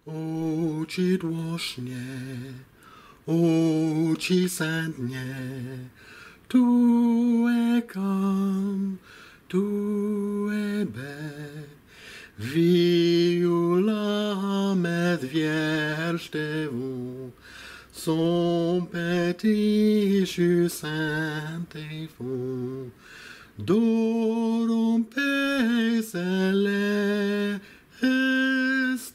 Oči dłośnie, oči sędnie, tu kam, tu be. Viula med vierstevon, son petit jus saint et fond, dorompe céleste,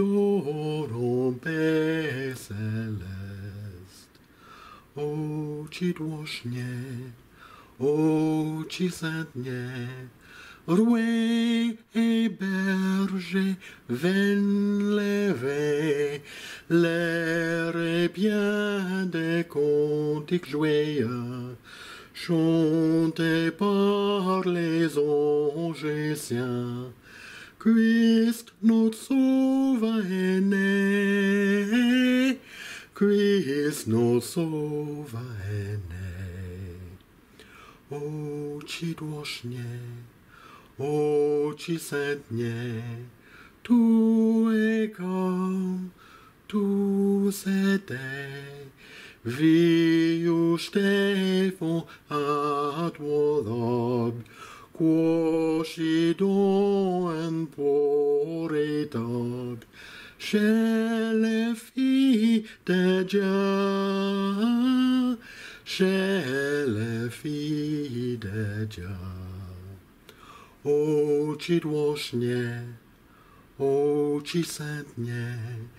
dorompe céleste. Oči dłośnie, oči sędnie, roués et bergers, viennent lever l'air est bien des cantiques joyeux, chantés par les anges saints. Christ notre sauveur est né, Christ notre sauveur est né. Oči dłośnie, oči sędnie, tu kam, tu c'était, viu Stefan advorab, quocidon en poretab, chez les filles de Dieu, chez les filles de Dieu. Oči dłośnie, oči sędnie,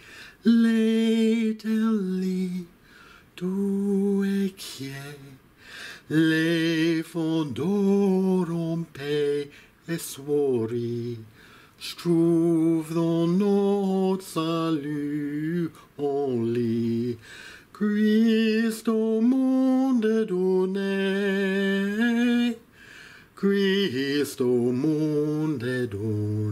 l'éternel, tu es quiet, les fonds rompés et sourire, je trouve dans notre salut en lit, Christ au monde donné, Christ au monde donné.